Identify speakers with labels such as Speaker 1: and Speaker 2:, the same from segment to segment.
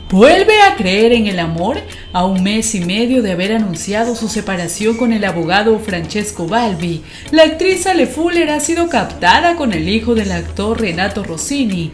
Speaker 1: ¿Vuelve a creer en el amor? A un mes y medio de haber anunciado su separación con el abogado Francesco Balbi, la actriz Ale Fuller ha sido captada con el hijo del actor Renato Rossini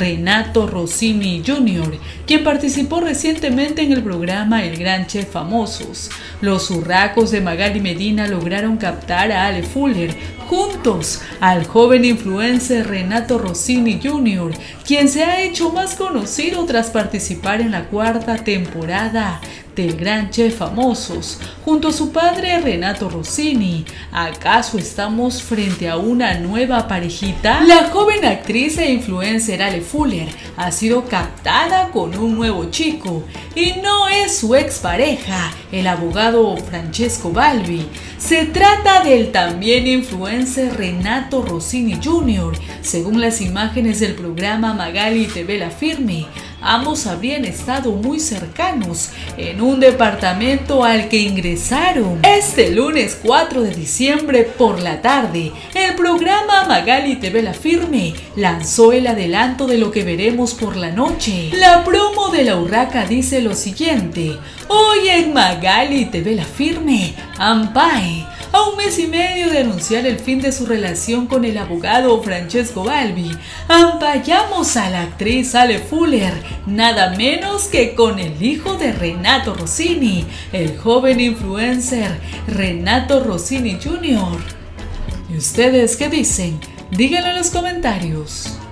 Speaker 1: Jr., quien participó recientemente en el programa El Gran Chef Famosos. Los urracos de Magali Medina lograron captar a Ale Fuller juntos al joven influencer Renato Rossini Jr., quien se ha hecho más conocido tras participar en la cuarta temporada del Gran Chef Famosos, junto a su padre Renato Rossini. ¿Acaso estamos frente a una nueva parejita? La joven actriz e influencer Ale Fuller ha sido captada con un nuevo chico y no es su expareja, el abogado Francesco Balbi. Se trata del también influencer Renato Rossini Jr. Según las imágenes del programa Magali TV La Firme, ambos habrían estado muy cercanos en un departamento al que ingresaron este lunes 4 de diciembre por la tarde. El programa Magali TV La Firme lanzó el adelanto de lo que veremos por la noche. La promo de la urraca dice lo siguiente: hoy en Magali TV La Firme, Ampae. A un mes y medio de anunciar el fin de su relación con el abogado Francesco Balbi, ampallamos a la actriz Ale Fuller, nada menos que con el hijo de Renato Rossini, el joven influencer Renato Rossini Jr. ¿Y ustedes qué dicen? Díganlo en los comentarios.